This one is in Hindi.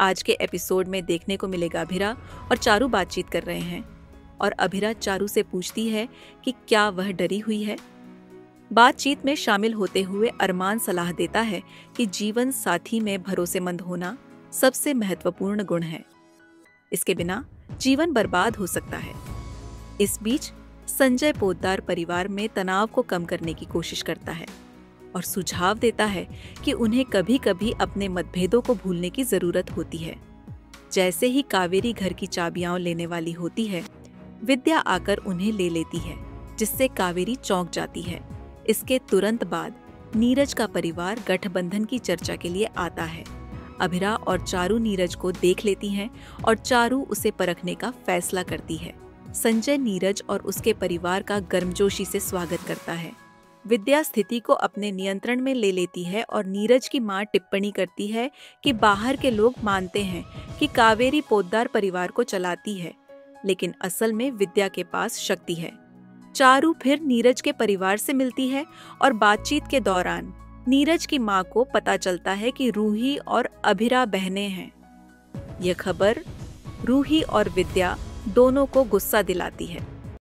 आज के एपिसोड में देखने को मिलेगा अभिरा और चारू बातचीत कर रहे हैं और अभिरा चारू से पूछती है कि क्या वह डरी हुई है। बातचीत में शामिल होते हुए अरमान सलाह देता है कि जीवन साथी में भरोसेमंद होना सबसे महत्वपूर्ण गुण है। इसके बिना जीवन बर्बाद हो सकता है। इस बीच संजय पोद्दार परिवार में तनाव को कम करने की कोशिश करता है और सुझाव देता है कि उन्हें कभी कभी अपने मतभेदों को भूलने की जरूरत होती है। जैसे ही कावेरी घर की चाबियां लेने वाली होती है, विद्या आकर उन्हें ले लेती है, जिससे कावेरी चौंक जाती है। इसके तुरंत बाद नीरज का परिवार गठबंधन की चर्चा के लिए आता है। अभिरा और चारू नीरज को देख लेती हैं और चारू उसे परखने का फैसला करती है। संजय नीरज और उसके परिवार का गर्मजोशी से स्वागत करता है। विद्या स्थिति को अपने नियंत्रण में ले लेती है और नीरज की मां टिप्पणी करती है कि बाहर के लोग मानते हैं कि कावेरी पोद्दार परिवार को चलाती है, लेकिन असल में विद्या के पास शक्ति है। चारू फिर नीरज के परिवार से मिलती है और बातचीत के दौरान नीरज की मां को पता चलता है कि रूही और अभिरा बहनें हैं। यह खबर रूही और विद्या दोनों को गुस्सा दिलाती है।